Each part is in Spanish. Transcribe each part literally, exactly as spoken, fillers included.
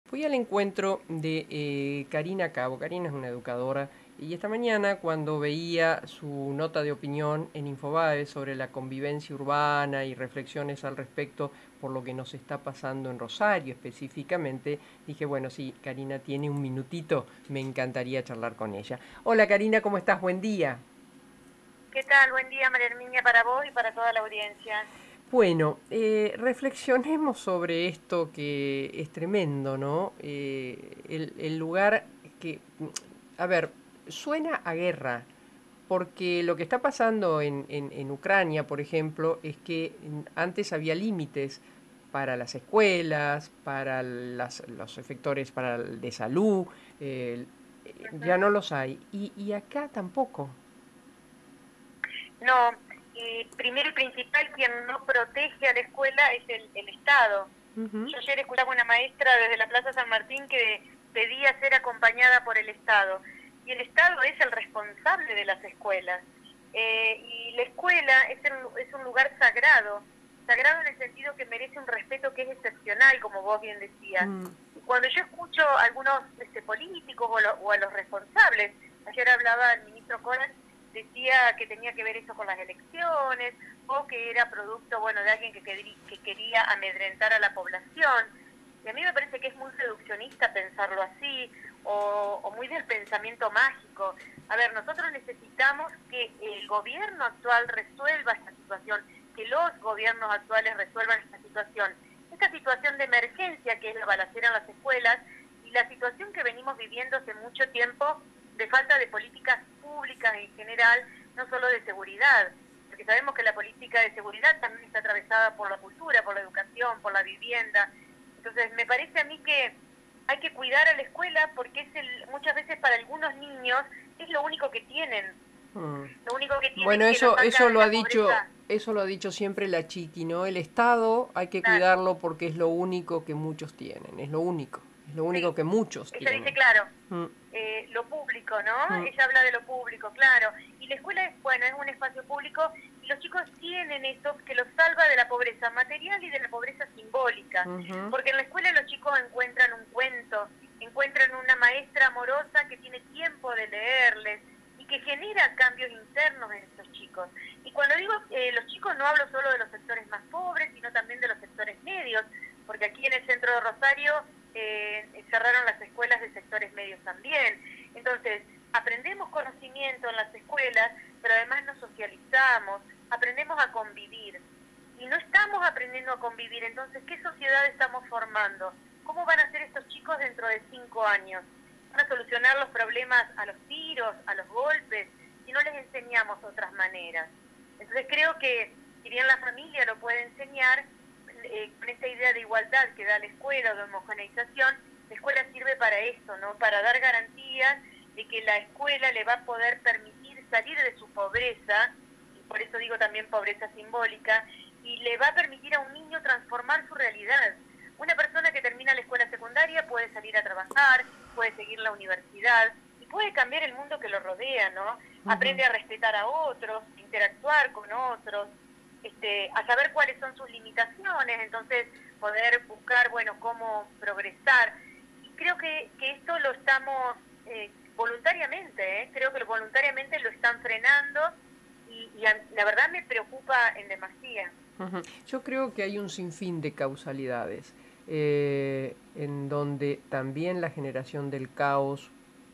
Fui al encuentro de eh, Karina Cabo. Karina es una educadora y esta mañana cuando veía su nota de opinión en Infobae sobre la convivencia urbana y reflexiones al respecto por lo que nos está pasando en Rosario específicamente, dije, bueno, sí, Karina tiene un minutito, me encantaría charlar con ella. Hola Karina, ¿cómo estás? Buen día. ¿Qué tal? Buen día, María Herminia, para vos y para toda la audiencia. Bueno, eh, reflexionemos sobre esto que es tremendo, ¿no? Eh, el, el lugar que, a ver, suena a guerra, porque lo que está pasando en, en- en Ucrania, por ejemplo, es que mm, antes había límites para las escuelas, para las- los efectores para el de salud, eh, ya Ujú. no los hay, y, y acá tampoco. No, y primero y principal, quien no protege a la escuela es el, el Estado. Ujú. Yo ayer escuchaba una maestra desde la Plaza San Martín que pedía ser acompañada por el Estado. Y el Estado es el responsable de las escuelas. Eh, y la escuela es, el, es un lugar sagrado, sagrado en el sentido que merece un respeto que es excepcional, como vos bien decías. Mm. Y cuando yo escucho a algunos este, políticos o, lo, o a los responsables, ayer hablaba el ministro Coras, decía que tenía que ver eso con las elecciones o que era producto, bueno, de alguien que, querí, que quería amedrentar a la población. Y a mí me parece que es muy reduccionista pensarlo así, o, o muy del pensamiento mágico. A ver, nosotros necesitamos que el gobierno actual resuelva esta situación, que los gobiernos actuales resuelvan esta situación. Esta situación de emergencia que es la balacera en las escuelas y la situación que venimos viviendo hace mucho tiempo de falta de políticas públicas en general, no solo de seguridad, porque sabemos que la política de seguridad también está atravesada por la cultura, por la educación, por la vivienda. Entonces, me parece a mí que hay que cuidar a la escuela porque es el, muchas veces para algunos niños es lo único que tienen, Mm. lo único que Bueno, tienen que los eso, saca eso de lo ha la dicho, pobreza. eso lo ha dicho siempre la Chiqui, ¿no? El Estado hay que Claro, cuidarlo porque es lo único que muchos tienen, es lo único, es lo único sí, que muchos ella dice tienen. claro, Mm, eh, lo público, ¿no? mm, Ella habla de lo público, claro. Y la escuela es, bueno, es un espacio público y los chicos tienen esto que los salva de la pobreza material y de la pobreza simbólica. ujú, Porque en la escuela los chicos encuentran un cuento, encuentran una maestra amorosa que tiene tiempo de leerles y que genera cambios internos en estos chicos. Y cuando digo eh, los chicos no hablo solo de los sectores más pobres, sino también de los sectores medios, porque aquí en el centro de Rosario eh, cerraron las escuelas de sectores medios también. Entonces, aprendemos conocimiento en las escuelas, pero además nos socializamos, aprendemos a convivir. Y no estamos aprendiendo a convivir, entonces, ¿qué sociedad estamos formando? ¿Cómo van a ser estos chicos dentro de cinco años? ¿Van a solucionar los problemas a los tiros, a los golpes, si no les enseñamos otras maneras? Entonces creo que, si bien la familia lo puede enseñar, eh, con esta idea de igualdad que da la escuela o de homogeneización, la escuela sirve para eso, ¿no? Para dar garantías de que la escuela le va a poder permitir salir de su pobreza, y por eso digo también pobreza simbólica, y le va a permitir a un niño transformar su realidad. Una persona que termina la escuela secundaria puede salir a trabajar, puede seguir la universidad y puede cambiar el mundo que lo rodea, ¿no? ujú. Aprende a respetar a otros, a interactuar con otros, este, a saber cuáles son sus limitaciones, entonces poder buscar, bueno, cómo progresar. Y creo que, que esto lo estamos eh, voluntariamente, ¿eh? Creo que voluntariamente lo están frenando y, y a, la verdad me preocupa en demasía. Ujú. Yo creo que hay un sinfín de causalidades, eh, en donde también la generación del caos,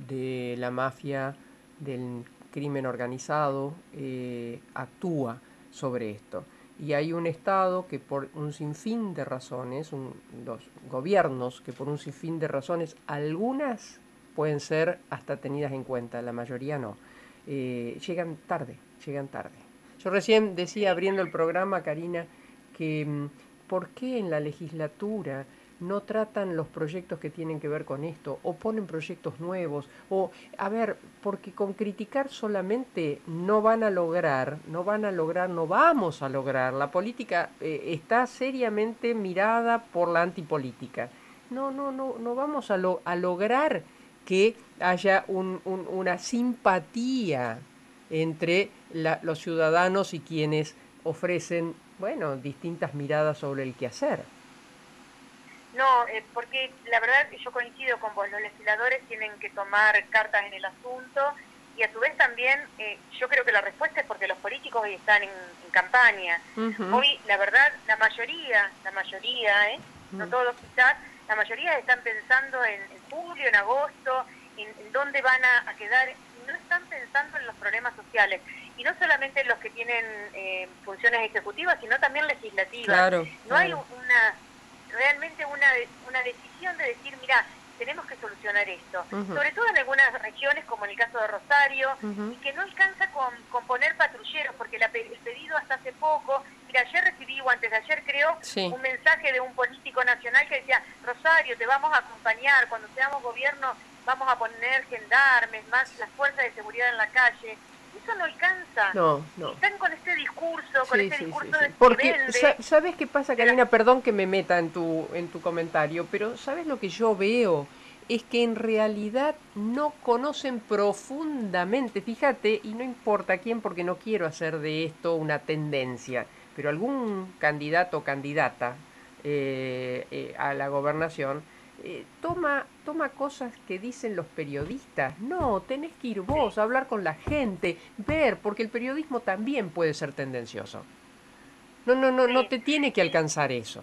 de la mafia, del crimen organizado, eh, actúa sobre esto. Y hay un Estado que por un sinfín de razones, un- los gobiernos que por un sinfín de razones, algunas pueden ser hasta tenidas en cuenta, la mayoría no, eh, llegan tarde, llegan tarde. Yo recién decía, Sí. abriendo el programa, Karina, que mm, por qué en la legislatura no tratan los proyectos que tienen que ver con esto, o ponen proyectos nuevos, o, a ver, porque con criticar solamente no van a lograr, no van a lograr, no vamos a lograr. La política eh, está seriamente mirada por la antipolítica. No, no, no, no vamos a, lo- a lograr que haya un- un- una simpatía entre la- los ciudadanos y quienes ofrecen, bueno, distintas miradas sobre el quehacer. No, eh, porque la verdad yo coincido con vos, los legisladores tienen que tomar cartas en el asunto y a su vez también eh, yo creo que la respuesta es porque los políticos hoy están en, en campaña. Ujú, Hoy, la verdad, la mayoría, la mayoría, ¿eh? No ujú. todos quizás, la mayoría están pensando en, en julio, en agosto, en, en dónde van a, a quedar, y no están pensando en los problemas sociales. Y no solamente los que tienen eh, funciones ejecutivas, sino también legislativas. Claro, No hay claro. una realmente una, una decisión de decir, mira, tenemos que solucionar esto, Ujú, sobre todo en algunas regiones como en el caso de Rosario, ujú. y que no alcanza con, con poner patrulleros, porque la, el pedido hasta hace poco, mira, ayer recibí, o antes de ayer creo, Sí. un mensaje de un político nacional que decía, Rosario, te vamos a acompañar, cuando seamos gobierno vamos a poner gendarmes, más las fuerzas de seguridad en la calle. Eso no alcanza. No, Y no. están con este discurso, con Sí, este sí, sí, discurso sí. de, que Porque, sa- vende ¿sabes qué pasa, de las... Karina? Perdón que me meta en tu, en tu comentario, pero ¿sabes lo que yo veo? Es que en realidad no conocen profundamente, fíjate, y no importa quién, porque no quiero hacer de esto una tendencia, pero algún candidato o candidata eh, eh, a la gobernación eh, toma, toma cosas que dicen los periodistas. No, tenés que ir Sí. vos a hablar con la gente, ver, porque el periodismo también puede ser tendencioso. No, no, no, no Sí, te tiene que sí, alcanzar eso.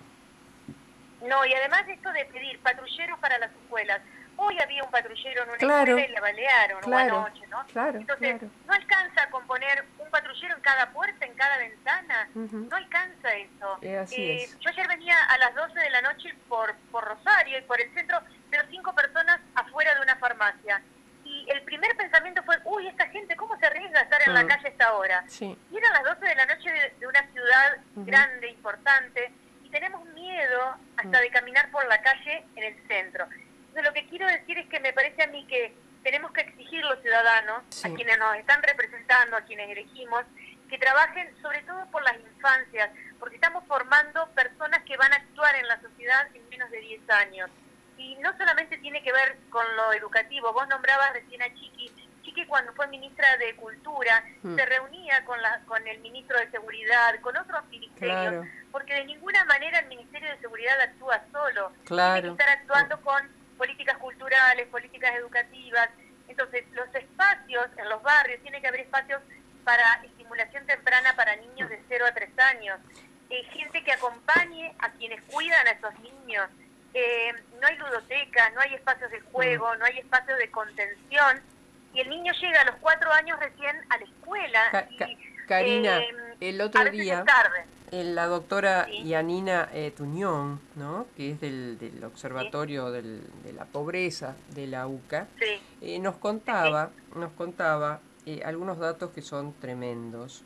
no, y además esto de pedir patrulleros para las escuelas. Hoy había un patrullero en una escuela Claro, y la balearon, o claro, anoche, ¿no? claro, Entonces, claro. no alcanza con poner un patrullero en cada puerta, en cada ventana. Ujú. No alcanza eso. Eh, así Eh, es. yo ayer venía a las doce de la noche por, por Rosario y por el centro, pero cinco personas afuera de una farmacia. Y el primer pensamiento fue, uy, esta gente, ¿cómo se arriesga a estar en la Mm, calle a esta hora? sí. Y eran las doce de la noche de, de una ciudad Ujú, grande, importante, y tenemos miedo mm, hasta de caminar por la calle en el centro. Entonces, lo que quiero decir es que me parece a mí que tenemos que exigir los ciudadanos, a sí, quienes nos están representando, a quienes elegimos, que trabajen sobre todo por las infancias, porque estamos formando personas que van a actuar en la sociedad en menos de diez años. Y no solamente tiene que ver con lo educativo, vos nombrabas recién a Chiqui, Chiqui cuando fue ministra de Cultura mm, se reunía con, la, con el ministro de Seguridad, con otros ministerios, claro, porque de ninguna manera el Ministerio de Seguridad actúa solo, tiene que claro. estar Mm, actuando con políticas culturales, políticas educativas. Entonces, los espacios en los barrios, tiene que haber espacios para estimulación temprana para niños de cero a tres años, eh, gente que acompañe a quienes cuidan a esos niños. Eh, no hay ludotecas, no hay espacios de mm. juego, no hay espacios de contención, y el niño llega a los cuatro años recién a la escuela Ca- ca- y Karina, eh, el a otro veces es día, tarde. eh, la doctora Sí, Yanina eh, Tuñón, ¿no? Que es del, del sí, Observatorio del- de la Pobreza de la U C A, sí, eh, nos sí, sí. contaba, nos contaba eh, algunos datos que son tremendos.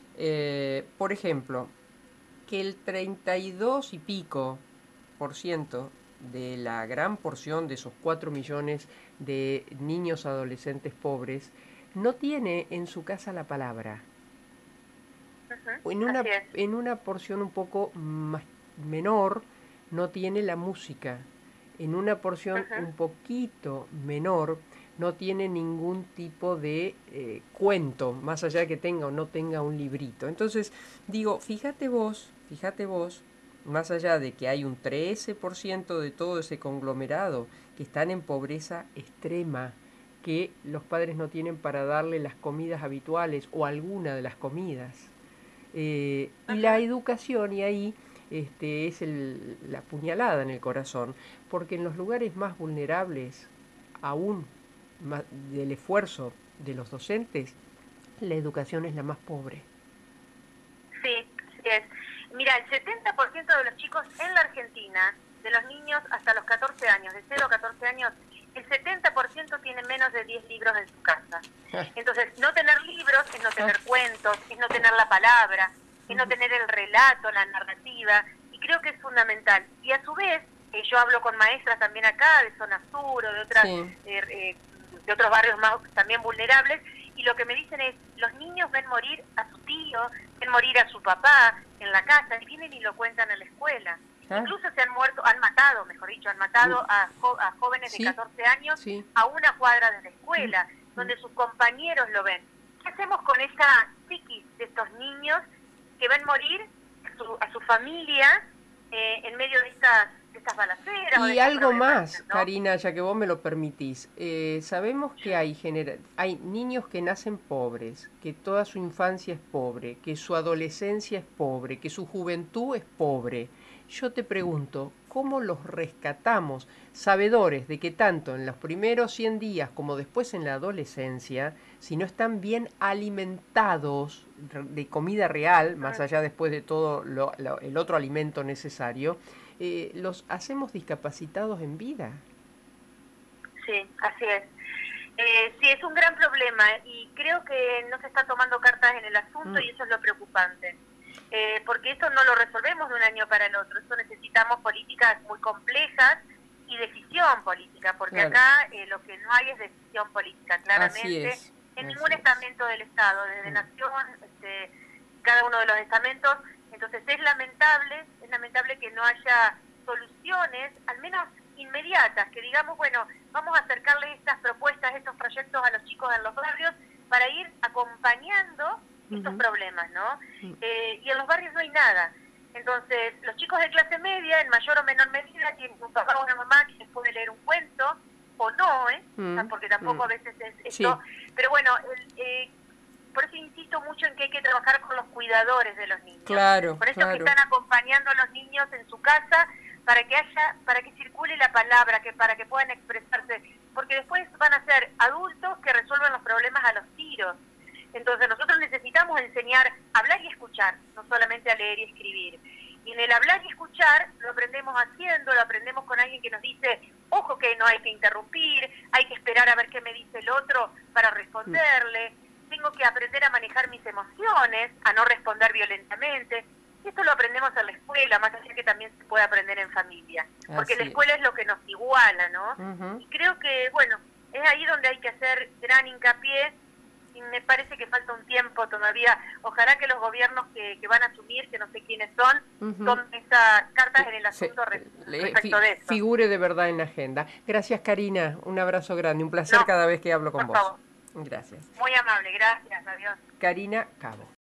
Eh, por ejemplo, que el treinta y dos y pico por ciento de la gran porción de esos cuatro millones de niños adolescentes pobres no tiene en su casa la palabra. Ujú, En una, así es. en una porción un poco más menor no tiene la música. En una porción Ujú, un poquito menor no tiene ningún tipo de eh, cuento, más allá de que tenga o no tenga un librito. Entonces, digo, fíjate vos, fíjate vos, más allá de que hay un trece por ciento de todo ese conglomerado que están en pobreza extrema, que los padres no tienen para darle las comidas habituales o alguna de las comidas. Eh, y ujú. la educación, y ahí este, es el- la puñalada en el corazón, porque en los lugares más vulnerables, aún más del esfuerzo de los docentes, la educación es la más pobre. Sí, así es. Mira, el setenta por ciento de los chicos en la Argentina, de los niños hasta los catorce años, de cero a catorce años, el setenta por ciento tiene menos de diez libros en su casa. Ah, Entonces, no tener libros es no ah, tener cuentos, es no tener la palabra, es no ujú, tener el relato, la narrativa, y creo que es fundamental. Y a su vez, eh, yo hablo con maestras también acá, de zona sur o de otras sí, eh, eh, de otros barrios más también vulnerables, y lo que me dicen es, los niños ven morir a su tío, ven morir a su papá en la casa, y vienen y lo cuentan en la escuela. ah, Incluso se han muerto, han matado, mejor dicho, han mm, matado a, jo a jóvenes de sí, catorce años sí, a una cuadra de la mm, escuela, mm, donde sus compañeros lo ven. ¿Qué hacemos con esa psiquis de estos niños que ven morir a su, a su familia eh, en medio de estas estas balaceras. o de Y estas algo más, problemáticas, ¿no? Karina, ya que vos me lo permitís. Eh, sabemos que hay, genera- hay niños que nacen pobres, que toda su infancia es pobre, que su adolescencia es pobre, que su juventud es pobre. Yo te pregunto, ¿cómo los rescatamos, sabedores de que tanto en los primeros cien días como después en la adolescencia, si no están bien alimentados re- de comida real, más Mm. allá después de todo lo- lo- el otro alimento necesario, eh, los hacemos discapacitados en vida? Sí, así es. Eh, sí, es un gran problema y creo que no se está tomando cartas en el asunto Mm, y eso es lo preocupante. Eh, porque esto no lo resolvemos de un año para el otro, esto necesitamos políticas muy complejas y decisión política, porque claro, acá eh, lo que no hay es decisión política, así claramente, es, en así ningún es. estamento del Estado, desde Mm, Nación, este, cada uno de los estamentos. Entonces es lamentable, es lamentable que no haya soluciones, al menos inmediatas, que digamos, bueno, vamos a acercarle estas propuestas, estos proyectos a los chicos en los barrios para ir acompañando estos ujú, problemas, ¿no? mm, Eh, y en los barrios no hay nada. Entonces, los chicos de clase media, en mayor o menor medida, tienen un papá o una mamá que les puede leer un cuento, o no, ¿eh? O sea, mm, porque mm. tampoco a veces es Sí, esto. Pero bueno, el, eh, por eso insisto mucho en que hay que trabajar con los cuidadores de los niños, claro, con estos que claro. están acompañando a los niños en su casa para que haya, para que circule la palabra, que para que puedan expresarse, porque después van a ser adultos que resuelven los problemas a los tiros. Entonces nosotros necesitamos enseñar a hablar y escuchar, no solamente a leer y escribir. Y en el hablar y escuchar lo aprendemos haciendo, lo aprendemos con alguien que nos dice, ojo que no hay que interrumpir, hay que esperar a ver qué me dice el otro para Mm, responderle, tengo que aprender a manejar mis emociones, a no responder violentamente. Y esto lo aprendemos en la escuela, más allá que también se puede aprender en familia, porque la así escuela es. es lo que nos iguala, ¿no? Ujú. Y creo que, bueno, es ahí donde hay que hacer gran hincapié y me parece que falta un tiempo todavía. Ojalá que los gobiernos que, que van a asumir, que no sé quiénes son, Ujú. tomen estas cartas Que en el se, asunto re- le- respecto fi- de esto. figure de verdad en la agenda. Gracias, Karina. Un abrazo grande. Un placer No, cada vez que hablo con por vos. favor. Gracias. Muy amable, gracias, adiós. Karina Cabo.